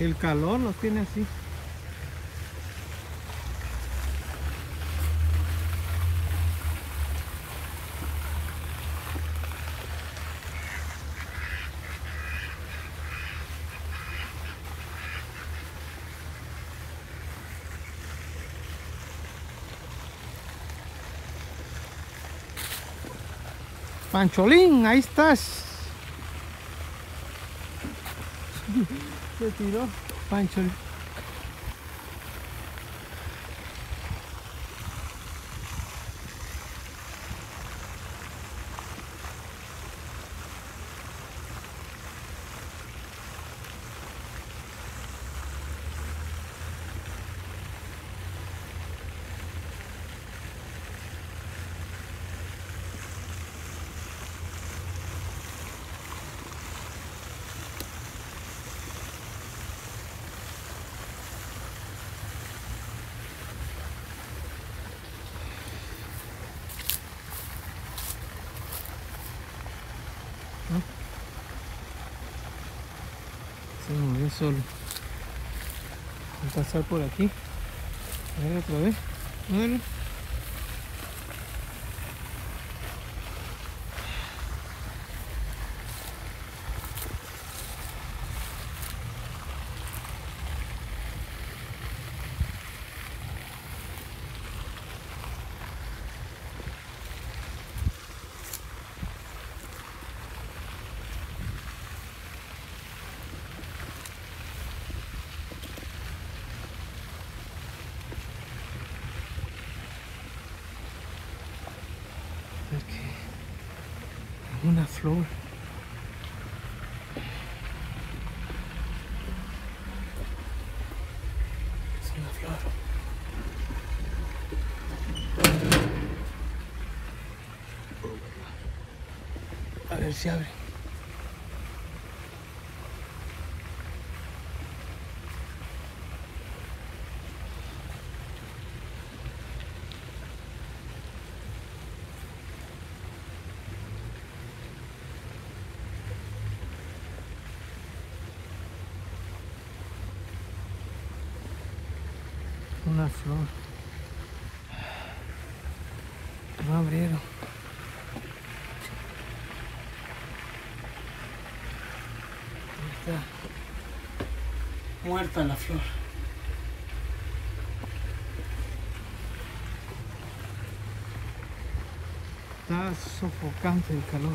El calor los tiene así. Pancholín, ahí estás. Se tiró Pancholín. Se movió solo. Voy a pasar por aquí. A ver otra vez. Bueno. Una flor. Es una flor. A ver si abre. Una flor. No abrieron. Está muerta la flor. Está sofocante el calor.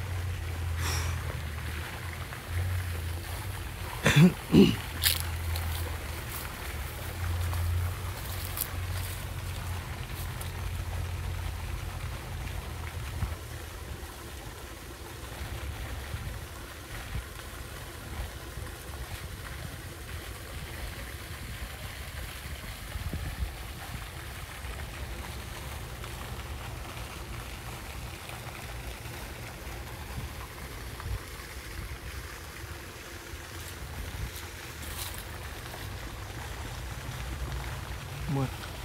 Bueno.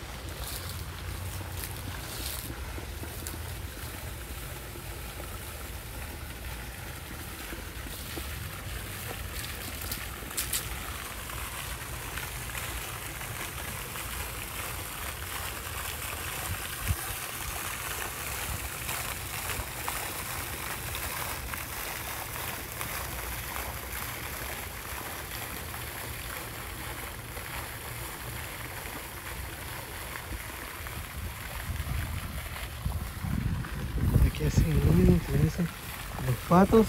Aquí hacen ruido, parecen los patos.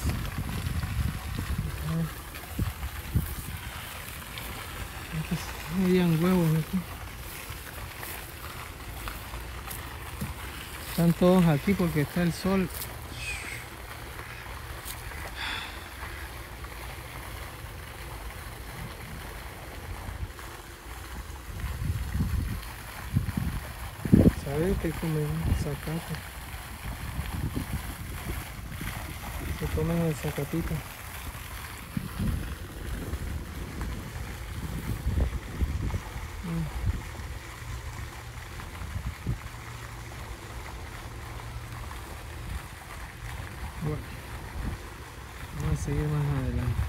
Habían huevos aquí. Están todos aquí porque está el sol. ¿Sabes que comen zacate? Se comen el zacatito. Bueno, vamos a seguir más adelante.